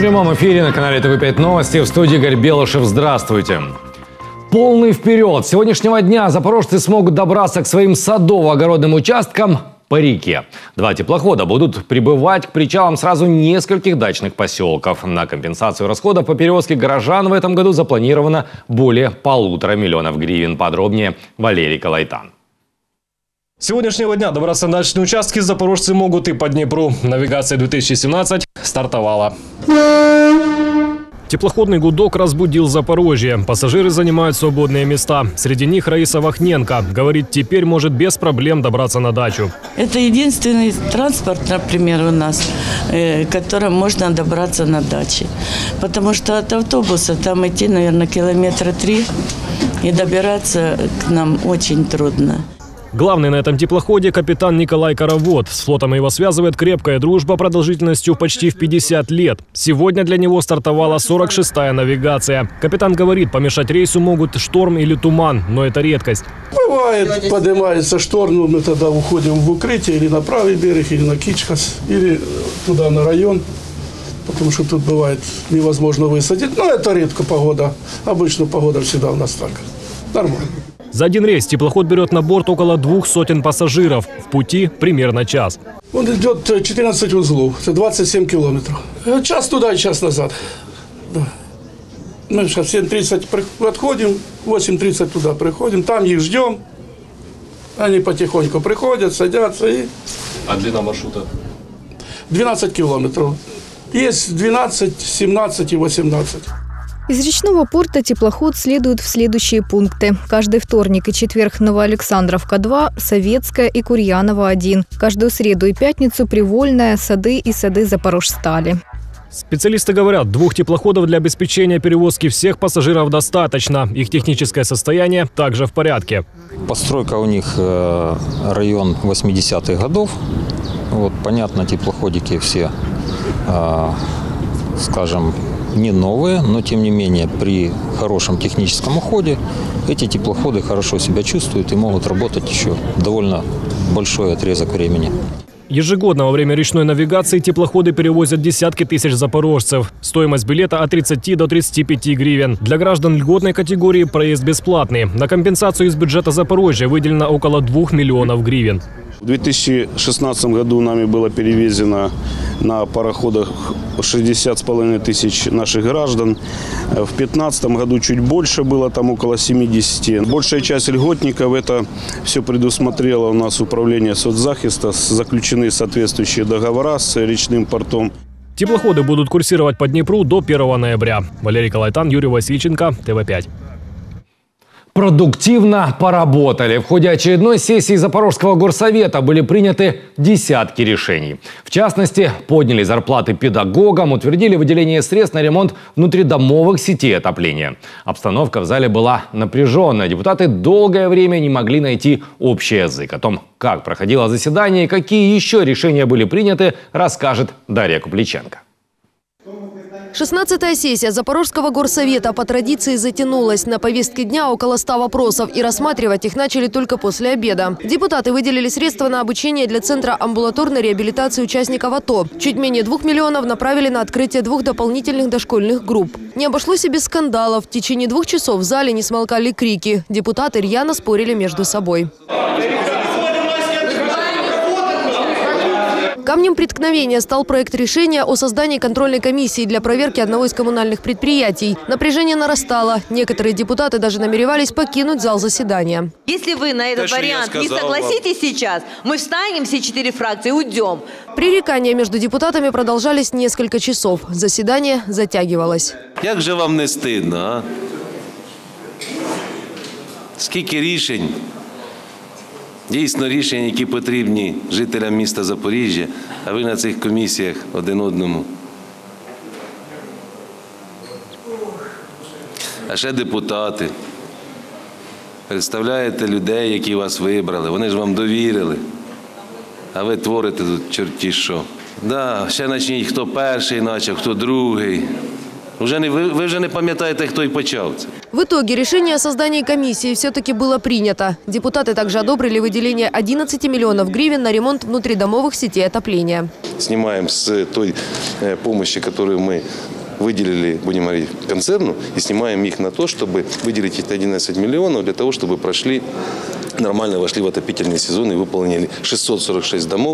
прямом эфире на канале ТВ5 Новости. В студии Игорь Белышев. Здравствуйте. Полный вперед! С сегодняшнего дня запорожцы смогут добраться к своим садово-огородным участкам по реке. Два теплохода будут прибывать к причалам сразу нескольких дачных поселков. На компенсацию расходов по перевозке горожан в этом году запланировано более 1,5 миллиона гривен. Подробнее Валерий Калайтан. С сегодняшнего дня добраться на дачные участки запорожцы могут и по Днепру. Навигация 2017 стартовала. Теплоходный гудок разбудил Запорожье. Пассажиры занимают свободные места. Среди них Раиса Вахненко. Говорит, теперь может без проблем добраться на дачу. Это единственный транспорт, например, у нас, которым можно добраться на даче. Потому что от автобуса там идти, наверное, 3 километра, и добираться к нам очень трудно. Главный на этом теплоходе – капитан Николай Каравод. С флотом его связывает крепкая дружба продолжительностью почти в 50 лет. Сегодня для него стартовала 46-я навигация. Капитан говорит, помешать рейсу могут шторм или туман, но это редкость. Бывает, поднимается шторм, мы тогда уходим в укрытие или на правый берег, или на Кичкас, или туда на район. Потому что тут бывает невозможно высадить. Но это редко погода. Обычно погода всегда у нас так. Нормально. За один рейс теплоход берет на борт около 200 пассажиров. В пути примерно час. Он идет 14 узлов, это 27 километров. Час туда и час назад. Да. Мы сейчас в 7:30 отходим, в 8:30 туда приходим, там их ждем. Они потихоньку приходят, садятся и... А длина маршрута? 12 километров. Есть 12, 17 и 18. Из речного порта теплоход следует в следующие пункты. Каждый вторник и четверг Новоалександровка-2, Советская и Курьянова-1. Каждую среду и пятницу Привольная, Сады и Сады Запорожстали. Специалисты говорят, 2 теплоходов для обеспечения перевозки всех пассажиров достаточно. Их техническое состояние также в порядке. Постройка у них район 80-х годов. Вот, понятно, теплоходики все, скажем, не новые, но тем не менее при хорошем техническом уходе эти теплоходы хорошо себя чувствуют и могут работать еще довольно большой отрезок времени. Ежегодно во время речной навигации теплоходы перевозят десятки тысяч запорожцев. Стоимость билета от 30 до 35 гривен. Для граждан льготной категории проезд бесплатный. На компенсацию из бюджета Запорожья выделено около 2 миллионов гривен. В 2016 году нами было перевезено на пароходах 60,5 тысяч наших граждан. В 2015 году чуть больше было, там около 70. Большая часть льготников, это все предусмотрело у нас управление соцзахиста, заключены соответствующие договора с речным портом. Теплоходы будут курсировать по Днепру до 1 ноября. Валерий Калайтан, Юрий Васильченко, ТВ5. Продуктивно поработали. В ходе очередной сессии Запорожского горсовета были приняты десятки решений. В частности, подняли зарплаты педагогам, утвердили выделение средств на ремонт внутридомовых сетей отопления. Обстановка в зале была напряженная. Депутаты долгое время не могли найти общий язык. О том, как проходило заседание и какие еще решения были приняты, расскажет Дарья Купличенко. 16-я сессия Запорожского горсовета по традиции затянулась. На повестке дня около 100 вопросов, и рассматривать их начали только после обеда. Депутаты выделили средства на обучение для Центра амбулаторной реабилитации участников АТО. Чуть менее 2 миллионов направили на открытие 2 дополнительных дошкольных групп. Не обошлось и без скандалов. В течение 2 часов в зале не смолкали крики. Депутаты рьяно спорили между собой. Камнем преткновения стал проект решения о создании контрольной комиссии для проверки одного из коммунальных предприятий. Напряжение нарастало. Некоторые депутаты даже намеревались покинуть зал заседания. Если вы на этот вариант не согласитесь сейчас, мы встанем все 4 фракции и уйдем. Пререкания между депутатами продолжались несколько часов. Заседание затягивалось. Как же вам не стидно, а? Скільки рішень? Дійсно рішення, які потрібні жителям міста Запоріжжя, а ви на цих комісіях один одному. А ще депутати. Представляєте людей, які вас вибрали, вони ж вам довірили. А ви творите тут чорті що. Да, ще почніть, хто перший почав, хто другий. Ви вже не пам'ятаєте, хто і почав це. В итоге решение о создании комиссии все-таки было принято. Депутаты также одобрили выделение 11 миллионов гривен на ремонт внутридомовых сетей отопления. Снимаем с той помощи, которую мы выделили, будем говорить, концерну, и снимаем их на то, чтобы выделить эти 11 миллионов для того, чтобы прошли, нормально вошли в отопительный сезон и выполнили 646 домов,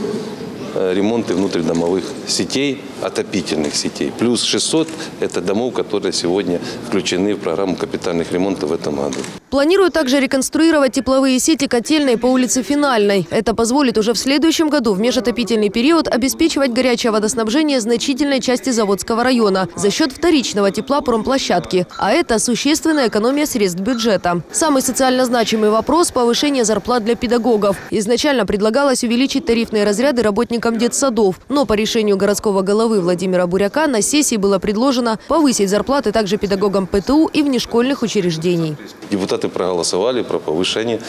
ремонты внутридомовых сетей, отопительных сетей. Плюс 600 – это домов, которые сегодня включены в программу капитальных ремонтов в этом году. Планируют также реконструировать тепловые сети котельной по улице Финальной. Это позволит уже в следующем году в межотопительный период обеспечивать горячее водоснабжение значительной части Заводского района за счет вторичного тепла промплощадки. А это существенная экономия средств бюджета. Самый социально значимый вопрос – повышение зарплат для педагогов. Изначально предлагалось увеличить тарифные разряды работникам детсадов. Но по решению городского головы Владимира Буряка на сессии было предложено повысить зарплаты также педагогам ПТУ и внешкольных учреждений. Депутаты проголосовали про повышение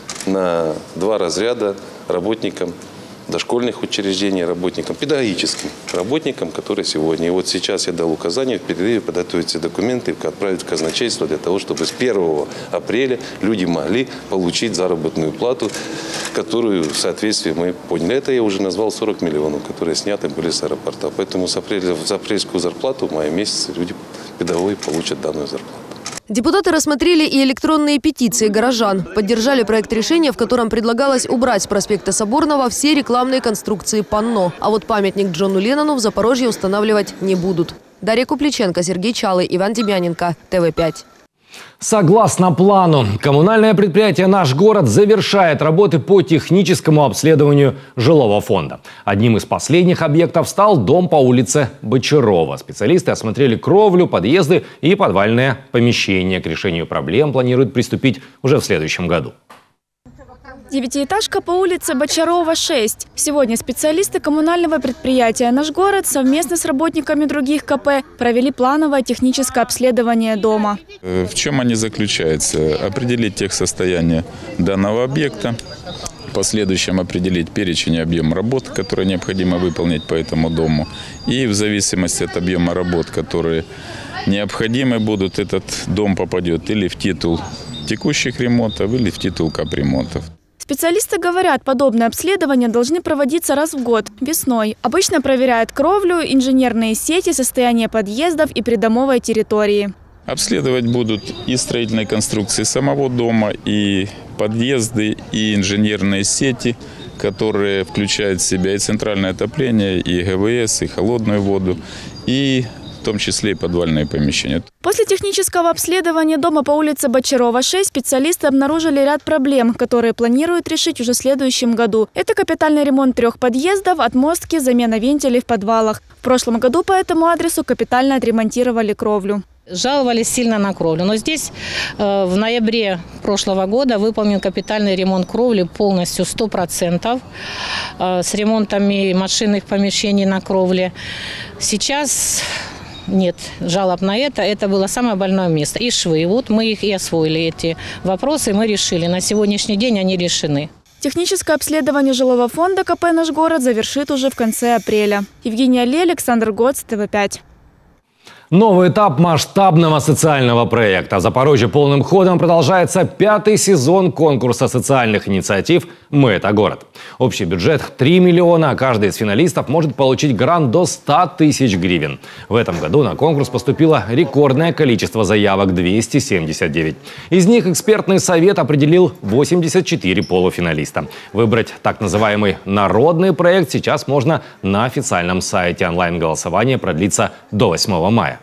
на 2 разряда работникам дошкольных учреждений, работникам, педагогическим работникам, которые сегодня. И вот сейчас я дал указание в перерыве подготовить все документы и отправить в казначейство для того, чтобы с 1 апреля люди могли получить заработную плату, которую в соответствии мы поняли. Это я уже назвал 40 миллионов, которые сняты были с аэропорта. Поэтому за апрельскую зарплату в мае месяце люди, педагоги, получат данную зарплату. Депутаты рассмотрели и электронные петиции горожан. Поддержали проект решения, в котором предлагалось убрать с проспекта Соборного все рекламные конструкции панно. А вот памятник Джону Леннону в Запорожье устанавливать не будут. Дарья Купличенко, Сергей Чалый, Иван Демьяненко, ТВ5. Согласно плану, коммунальное предприятие «Наш город» завершает работы по техническому обследованию жилого фонда. Одним из последних объектов стал дом по улице Бочарова. Специалисты осмотрели кровлю, подъезды и подвальные помещения. К решению проблем планируют приступить уже в следующем году. Девятиэтажка по улице Бочарова, 6. Сегодня специалисты коммунального предприятия «Наш город» совместно с работниками других КП провели плановое техническое обследование дома. В чем они заключаются? Определить техсостояние данного объекта, в последующем определить перечень и объем работ, которые необходимо выполнить по этому дому. И в зависимости от объема работ, которые необходимы будут, этот дом попадет или в титул текущих ремонтов, или в титул капремонтов. Специалисты говорят, подобные обследования должны проводиться раз в год, весной. Обычно проверяют кровлю, инженерные сети, состояние подъездов и придомовой территории. Обследовать будут и строительные конструкции самого дома, и подъезды, и инженерные сети, которые включают в себя и центральное отопление, и ГВС, и холодную воду, и в том числе и подвальные помещения. После технического обследования дома по улице Бочарова, 6 специалисты обнаружили ряд проблем, которые планируют решить уже в следующем году. Это капитальный ремонт 3 подъездов, отмостки, замена вентилей в подвалах. В прошлом году по этому адресу капитально отремонтировали кровлю. Жаловались сильно на кровлю. Но здесь в ноябре прошлого года выполнен капитальный ремонт кровли полностью 100%, с ремонтами машинных помещений на кровле. Сейчас нет жалоб на это. Это было самое больное место. И швы. Вот мы их и освоили, эти вопросы мы решили. На сегодняшний день они решены. Техническое обследование жилого фонда КП «Наш город» завершит уже в конце апреля. Евгения Ли, Александр Гоц, ТВ5. Новый этап масштабного социального проекта. В Запорожье полным ходом продолжается 5-й сезон конкурса социальных инициатив «Мы – это город». Общий бюджет – 3 миллиона, а каждый из финалистов может получить грант до 100 тысяч гривен. В этом году на конкурс поступило рекордное количество заявок – 279. Из них экспертный совет определил 84 полуфиналиста. Выбрать так называемый народный проект сейчас можно на официальном сайте. Онлайн-голосование продлится до 8 мая.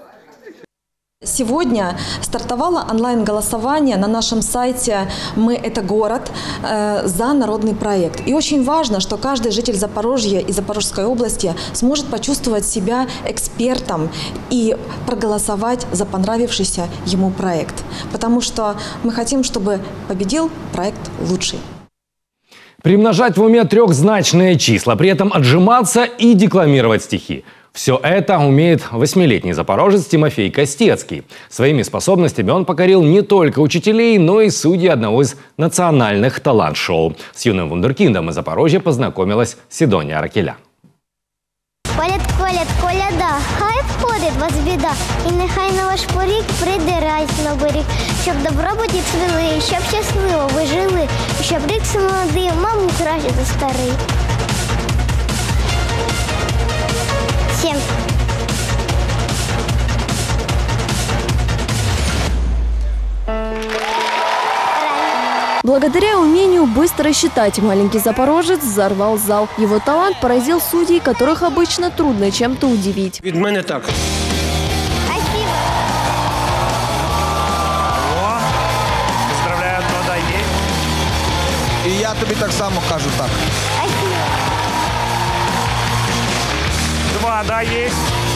Сегодня стартовало онлайн-голосование на нашем сайте «Мы – это город» за народный проект. И очень важно, что каждый житель Запорожья и Запорожской области сможет почувствовать себя экспертом и проголосовать за понравившийся ему проект. Потому что мы хотим, чтобы победил проект лучший. Примножать в уме трехзначные числа, при этом отжиматься и декламировать стихи. Все это умеет 8-летний запорожец Тимофей Костецкий. Своими способностями он покорил не только учителей, но и судей одного из национальных талант-шоу. С юным вундеркиндом из Запорожья познакомилась Сидония Аракеля. Коляда, хай входить вас біда, і нехай на ваш поріг прийде радість на берег, щоб добробуті цвіли, щоб щасливо ви жили, і щоб рік молодий, маму краще за старий. Всім. Благодаря умению быстро считать, маленький запорожец взорвал зал. Его талант поразил судей, которых обычно трудно чем-то удивить. Від мене так. Поздравляю, вода є. І я тобі так само кажу так. Два, да, есть.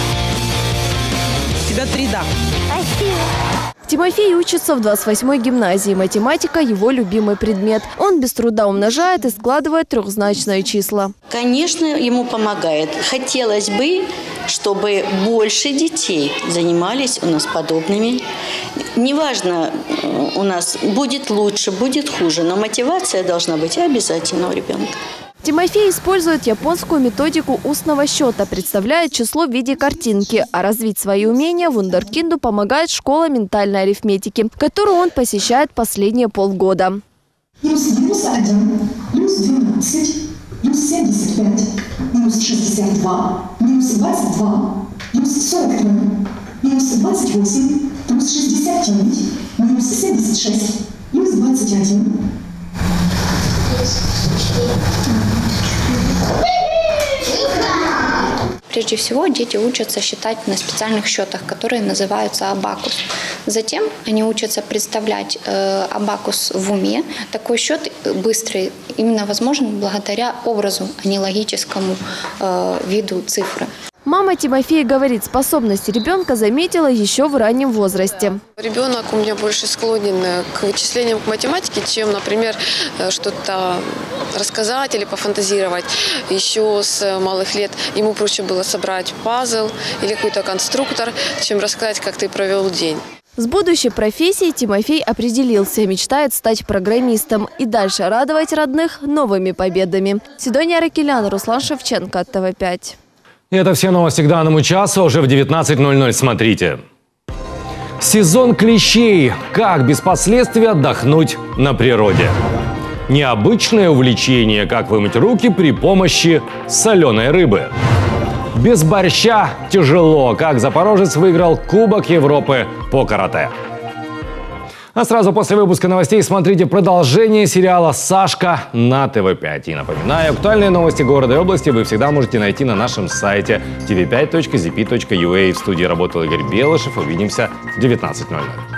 У тебя 3 да. Спасибо. Тимофей учится в 28-й гимназии. Математика – его любимый предмет. Он без труда умножает и складывает трехзначные числа. Конечно, ему помогает. Хотелось бы, чтобы больше детей занимались у нас подобными. Неважно, у нас будет лучше, будет хуже, но мотивация должна быть обязательно у ребенка. Тимофей использует японскую методику устного счета, представляет число в виде картинки. А развить свои умения вундеркинду помогает школа ментальной арифметики, которую он посещает последние полгода. Плюс 91, плюс 12, плюс 75, плюс 62, плюс 22, плюс 43, плюс 28, плюс 69, плюс 76, плюс 21. Прежде всего, дети учатся считать на специальных счетах, которые называются абакус. Затем они учатся представлять абакус в уме. Такой счет быстрый именно возможен благодаря образу, а не логическому виду цифры. Мама Тимофея говорит, способности ребенка заметила еще в раннем возрасте. Ребенок у меня больше склонен к вычислениям, к математике, чем, например, что-то рассказать или пофантазировать. Еще с малых лет ему проще было собрать пазл или какой-то конструктор, чем рассказать, как ты провел день. С будущей профессией Тимофей определился, мечтает стать программистом и дальше радовать родных новыми победами. Сидония Ракелян, Руслан Шевченко, ТВ5. И это все новости к данному часу. Уже в 19:00 смотрите. Сезон клещей. Как без последствий отдохнуть на природе? Необычное увлечение, как вымыть руки при помощи соленой рыбы. Без борща тяжело, как запорожец выиграл Кубок Европы по карате. А сразу после выпуска новостей смотрите продолжение сериала «Сашка» на ТВ5. И напоминаю, актуальные новости города и области вы всегда можете найти на нашем сайте tv5.zp.ua. В студии работал Игорь Белышев. Увидимся в 19:00.